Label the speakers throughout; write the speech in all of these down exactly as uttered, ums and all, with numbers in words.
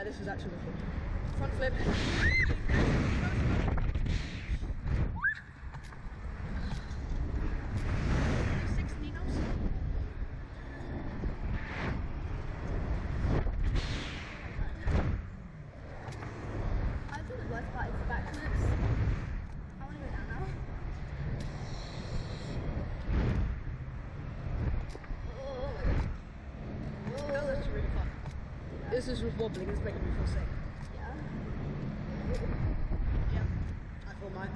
Speaker 1: this is actually fun. Front flip. sixteen also.
Speaker 2: I think the worst part is the backflips. I want to go down now.
Speaker 1: That was actually really fun. This is with wobbling, it's making me feel sick.
Speaker 2: Yeah.
Speaker 1: Yeah, I feel mine.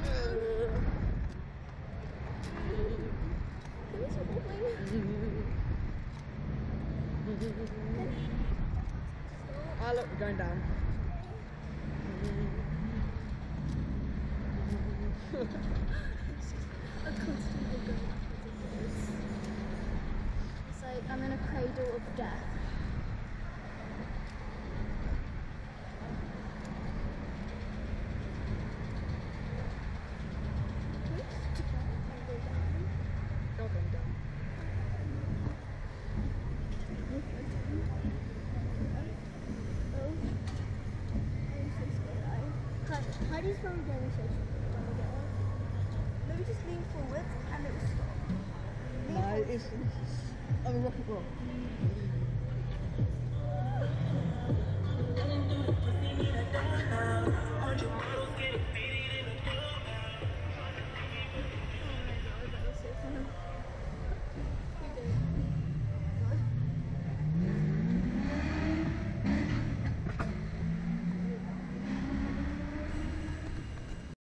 Speaker 2: Can we stop wobbling?
Speaker 1: Ah, look, we're going down.
Speaker 2: I constantly go It's like I'm in a cradle of death.
Speaker 1: Not going down.
Speaker 2: How do you spell demonstration? Maybe just lean forward and it will stop. Lean
Speaker 1: No,
Speaker 2: forward.
Speaker 1: it's, it's, I'm a rocket roll.